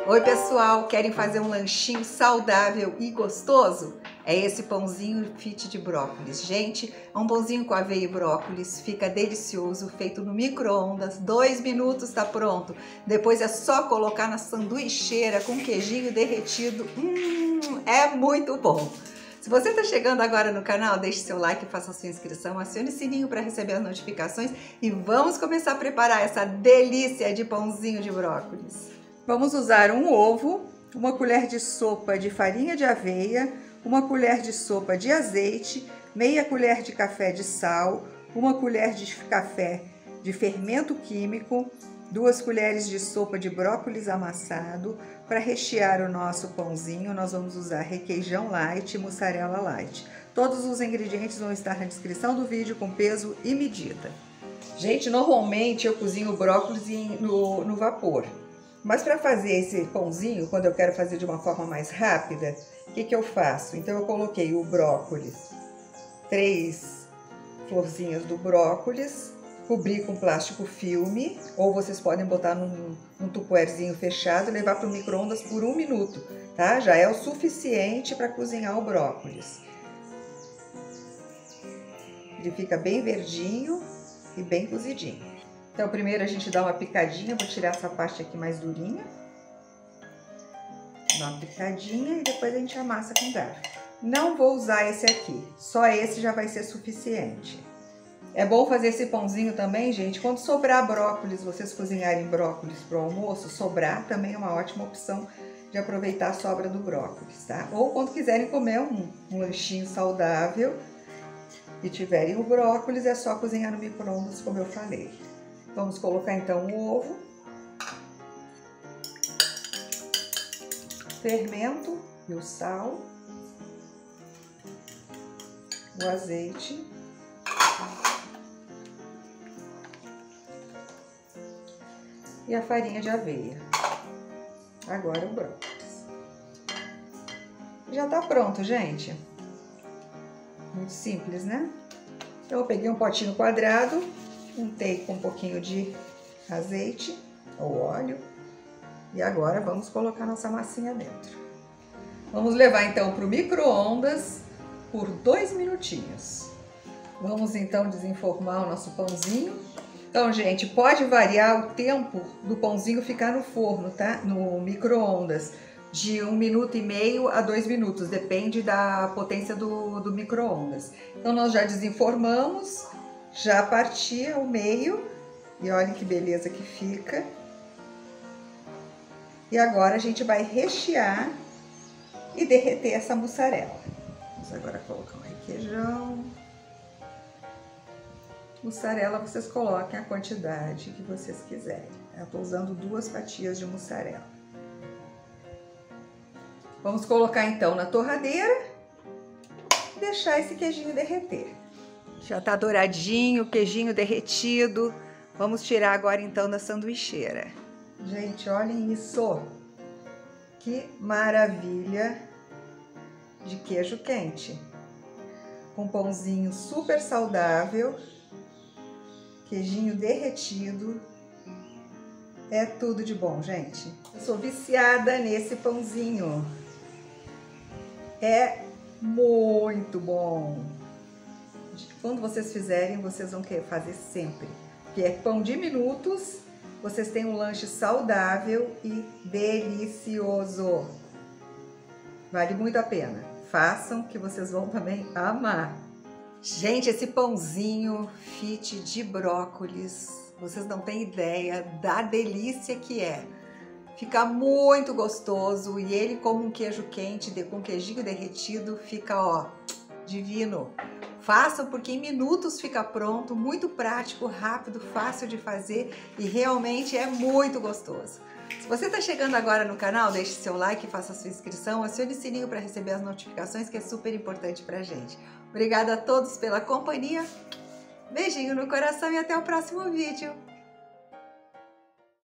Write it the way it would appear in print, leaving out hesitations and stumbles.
Oi pessoal, querem fazer um lanchinho saudável e gostoso? É esse pãozinho fit de brócolis. Gente, é um pãozinho com aveia e brócolis, fica delicioso, feito no micro-ondas, 2 minutos tá pronto. Depois é só colocar na sanduicheira com queijinho derretido, é muito bom. Se você está chegando agora no canal, deixe seu like, faça sua inscrição, acione o sininho para receber as notificações e vamos começar a preparar essa delícia de pãozinho de brócolis. Vamos usar um ovo, uma colher de sopa de farinha de aveia, uma colher de sopa de azeite, meia colher de café de sal, uma colher de café de fermento químico, 2 colheres de sopa de brócolis amassado. Para rechear o nosso pãozinho, nós vamos usar requeijão light e mussarela light. Todos os ingredientes vão estar na descrição do vídeo com peso e medida. Gente, normalmente eu cozinho o brócolis no vapor. Mas para fazer esse pãozinho, quando eu quero fazer de uma forma mais rápida, o que eu faço? Então eu coloquei o brócolis, 3 florzinhas do brócolis, cobri com plástico filme, ou vocês podem botar num tupperzinho fechado e levar para o micro-ondas por 1 minuto, tá? Já é o suficiente para cozinhar o brócolis. Ele fica bem verdinho e bem cozidinho. Então primeiro a gente dá uma picadinha, vou tirar essa parte aqui mais durinha. Dá uma picadinha e depois a gente amassa com garfo. Não vou usar esse aqui, só esse já vai ser suficiente. É bom fazer esse pãozinho também, gente, quando sobrar brócolis, vocês cozinharem brócolis para o almoço, sobrar também é uma ótima opção de aproveitar a sobra do brócolis, tá? Ou quando quiserem comer um lanchinho saudável e tiverem o brócolis, é só cozinhar no micro-ondas, como eu falei. Vamos colocar então o ovo, fermento e o sal, o azeite e a farinha de aveia. Agora o brócolis. Já tá pronto, gente. Muito simples, né? Então eu peguei um potinho quadrado, untei com um pouquinho de azeite ou óleo e agora vamos colocar nossa massinha dentro. Vamos levar então para o micro-ondas por 2 minutinhos. Vamos então desenformar o nosso pãozinho. Então, gente, pode variar o tempo do pãozinho ficar no forno, tá? No micro-ondas, de 1,5 minuto a 2 minutos, depende da potência do micro-ondas. Então, nós já desenformamos, já parti ao meio e olhem que beleza que fica. E agora a gente vai rechear e derreter essa mussarela. Vamos agora colocar um requeijão. Mussarela, vocês coloquem a quantidade que vocês quiserem. Eu estou usando 2 fatias de mussarela. Vamos colocar então na torradeira e deixar esse queijinho derreter. Já tá douradinho, o queijinho derretido. Vamos tirar agora então da sanduicheira. Gente, olhem isso! Que maravilha de queijo quente! Com pãozinho super saudável. Queijinho derretido, é tudo de bom, gente. Eu sou viciada nesse pãozinho, é muito bom. Quando vocês fizerem, vocês vão querer fazer sempre, porque é pão de minutos, vocês têm um lanche saudável e delicioso. Vale muito a pena, façam que vocês vão também amar. Gente, esse pãozinho fit de brócolis, vocês não têm ideia da delícia que é. Fica muito gostoso e ele como um queijo quente com queijinho derretido fica, ó, divino. Façam porque em minutos fica pronto, muito prático, rápido, fácil de fazer e realmente é muito gostoso. Se você está chegando agora no canal, deixe seu like, faça sua inscrição, acione o sininho para receber as notificações que é super importante pra gente. Obrigada a todos pela companhia, beijinho no coração e até o próximo vídeo.